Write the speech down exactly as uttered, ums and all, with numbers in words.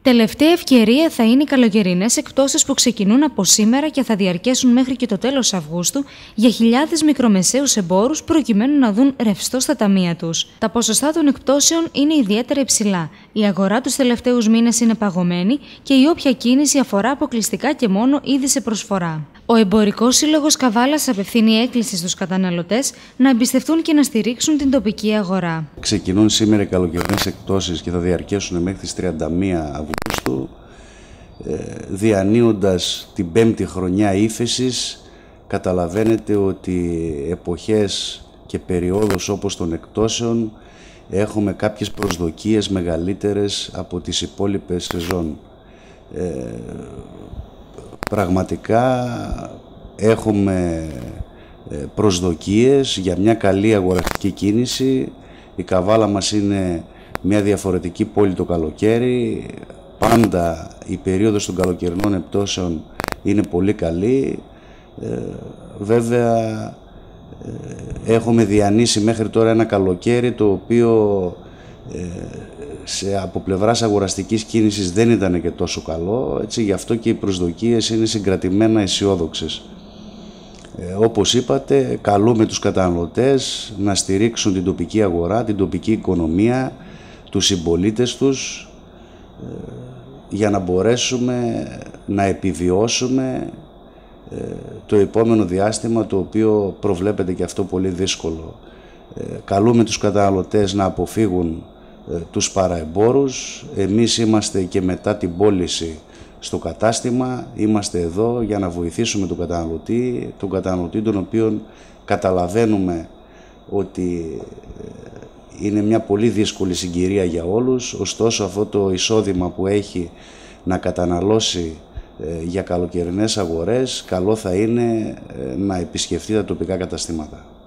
Τελευταία ευκαιρία θα είναι οι καλοκαιρινές εκπτώσεις που ξεκινούν από σήμερα και θα διαρκέσουν μέχρι και το τέλος Αυγούστου για χιλιάδες μικρομεσαίους εμπόρους προκειμένου να δουν ρευστό στα ταμεία τους. Τα ποσοστά των εκπτώσεων είναι ιδιαίτερα υψηλά. Η αγορά τους τελευταίους μήνες είναι παγωμένη και η όποια κίνηση αφορά αποκλειστικά και μόνο είδη σε προσφορά. Ο Εμπορικός Σύλλογος Καβάλας απευθύνει έκκληση στους καταναλωτές να εμπιστευτούν και να στηρίξουν την τοπική αγορά. Ξεκινούν σήμερα οι καλοκαιρινές εκπτώσεις και θα διαρκέσουν μέχρι τις τριάντα μία Αυγούστου, διανύοντας την πέμπτη χρονιά ύφεσης. Καταλαβαίνετε ότι εποχές και περιόδους όπως των εκπτώσεων έχουμε κάποιες προσδοκίες μεγαλύτερες από τις υπόλοιπες σεζόν. Ε, πραγματικά έχουμε προσδοκίες για μια καλή αγοραστική κίνηση. Η Καβάλα μας είναι μια διαφορετική πόλη το καλοκαίρι. Πάντα η περίοδος των καλοκαιρινών εκπτώσεων είναι πολύ καλή. Ε, βέβαια ε, έχουμε διανύσει μέχρι τώρα ένα καλοκαίρι το οποίο ε, σε, από πλευράς αγοραστικής κίνησης δεν ήταν και τόσο καλό, έτσι, γι' αυτό και οι προσδοκίες είναι συγκρατημένα αισιόδοξες. Ε, όπως είπατε, καλούμε τους καταναλωτές να στηρίξουν την τοπική αγορά, την τοπική οικονομία, τους συμπολίτες τους, ε, για να μπορέσουμε να επιβιώσουμε ε, το επόμενο διάστημα, το οποίο προβλέπεται και αυτό πολύ δύσκολο. Ε, καλούμε τους καταναλωτές να αποφύγουν ε, τους παραεμπόρους. Εμείς είμαστε και μετά την πώληση στο κατάστημα, είμαστε εδώ για να βοηθήσουμε τον καταναλωτή, τον καταναλωτή τον οποίον καταλαβαίνουμε ότι είναι μια πολύ δύσκολη συγκυρία για όλους, ωστόσο αυτό το εισόδημα που έχει να καταναλώσει ε, για καλοκαιρινές αγορές, καλό θα είναι ε, να επισκεφτεί τα τοπικά καταστήματα.